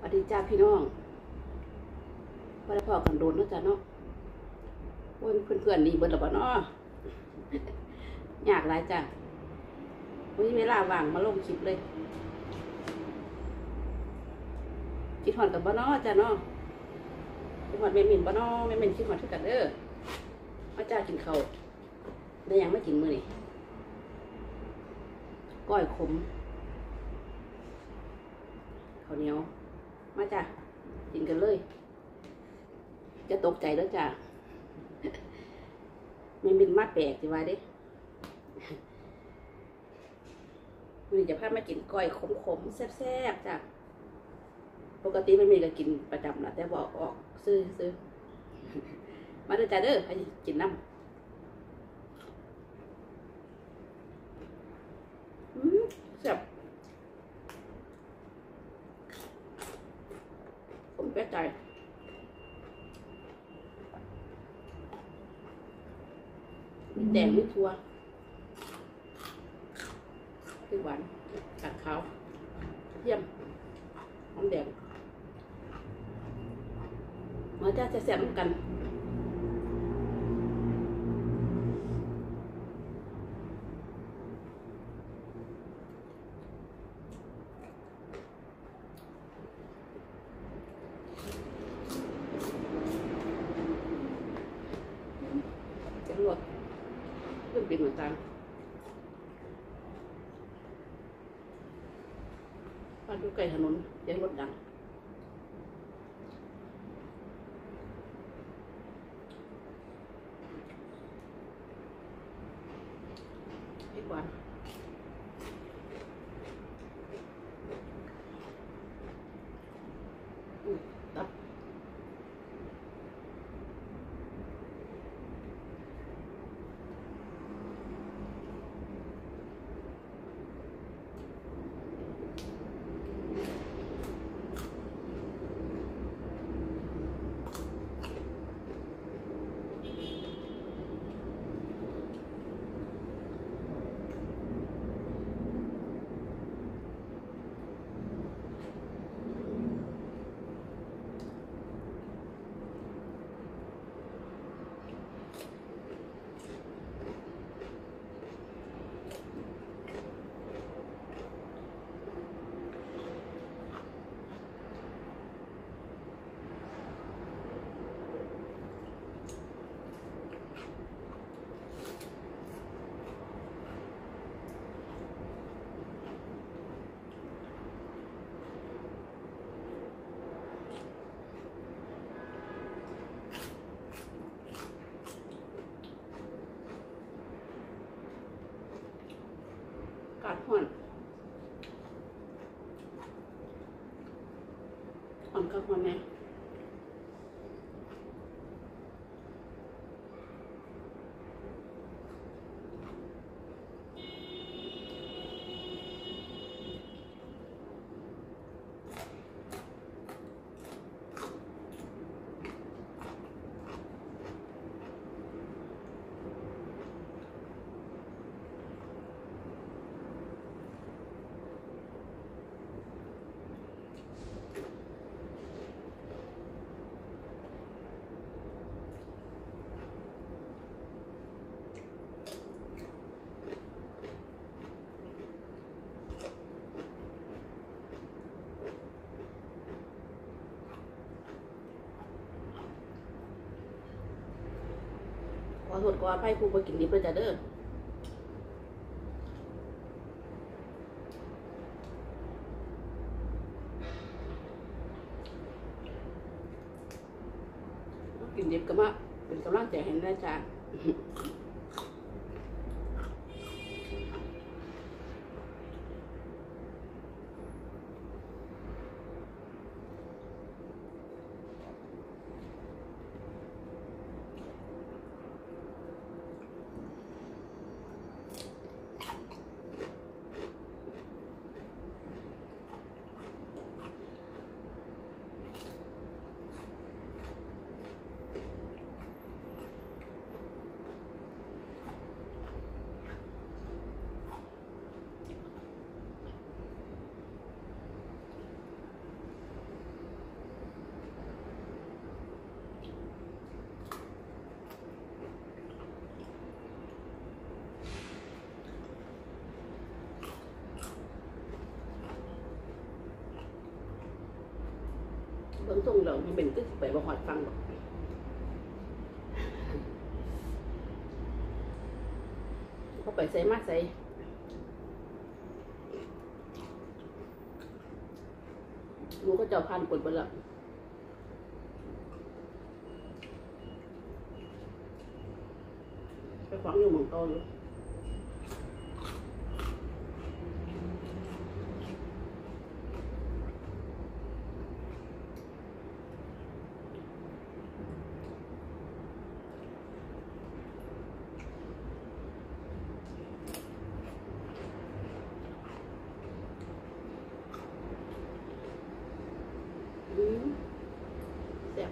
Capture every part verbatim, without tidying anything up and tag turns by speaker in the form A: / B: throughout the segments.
A: วัสดีจ้าพี่น้องว่าได้พ่อกันโดนเนาะจ้าเนาะว่าเพื่อนๆนี่เบิดหรือเปล่าเนาะยากหลายจ้าวันนี้เวลาว่างมาลงคลิปเลยคิดหอนกับบ้านาะจ้าเนาะคิดหอนเมนมินบ้านาะเมนมินคิดหอนทุกกันเด้อมาจ้ากินข้าวได้ยังไม่กินมื้อนี่ก้อยขมข้าวเหนียวมาจ้ากินกันเลยจะตกใจแล้วจ้าไม่บินมาแปลกสิว่าเด้วันนี้จะพามากินก้อยขมๆแซ่บๆจ้าปกติไม่มีก็กินประจำนะแต่บอกออกซื้อซื้อมาเด้อจ้าเด้อไปกินน้ำแซ่บผมแปลกใจมีแดงมีถั่วพริกหวานกัดขาวเทียมหอมแดงมาจ้าจะแซ่บเหมือนกันจะลวกเริ่มเป็นเหมือนกันบ้านอยู่ใกล้ถนนเสียงรถดังพริกหวานตับกัดห่อนห่อนกับห่อนแน่ขอโทษขออภัยครูไปกินดิบเลยจ้ะเด้อกินดิบก็มาเป็นกำลังใจให้ได้จ้าเบิ่งส่งเรามีเป็นก็ไปบ่หอดฟังบ่เขาไปใส่มาใส่รู้ก็เจ้าพันกดไปแล้วไปฟังอยู่เมืองเก่าอยู่อืมแซ่บ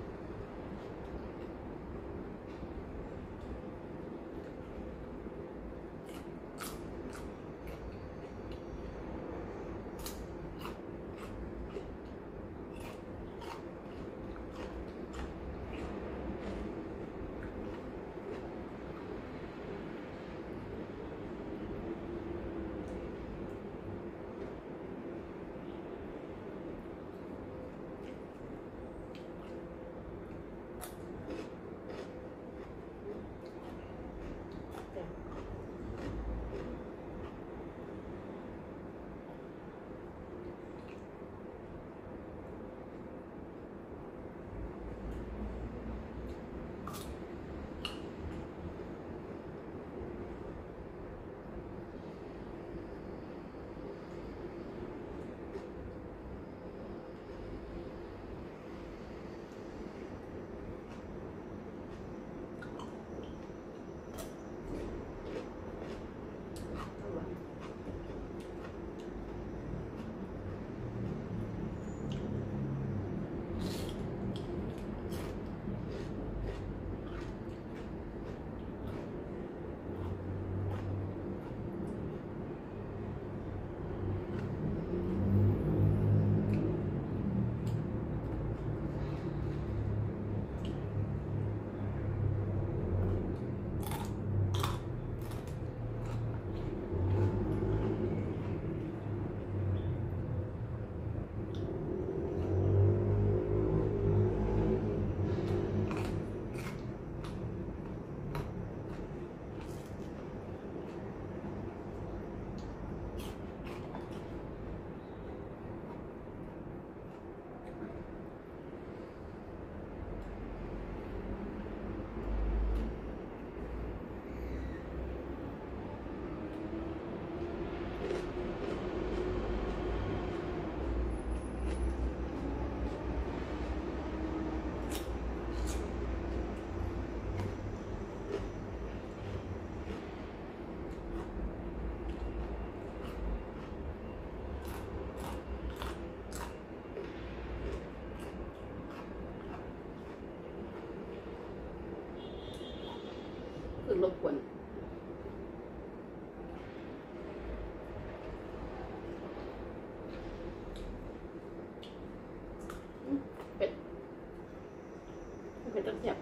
A: คือรบกวนเป็ดเป็ดต้องแซ่บ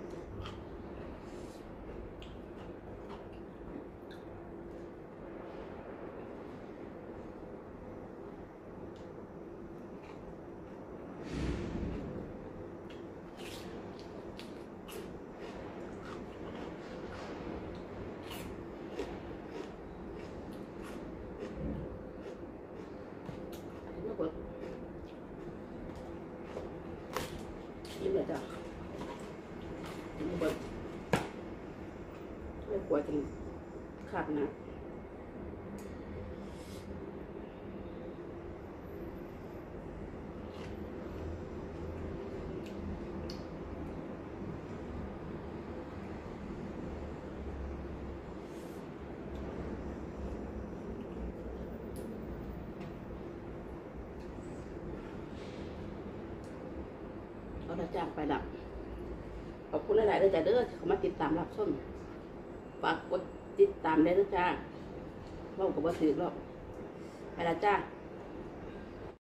A: ยิ้มเลยจ้ะยิ้มเบิดไม่กลัวจริงขาดนะเอาละจ้างไปดับขอบคุณหลายๆเลยจ้ะเด้อที่เขามาติดตามรับชมฝากกดติดตามได้นะจ้าเว้ากับว่าถือหรอกไปละจ้า